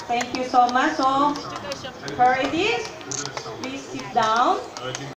Thank you so much. So, for this, please sit down.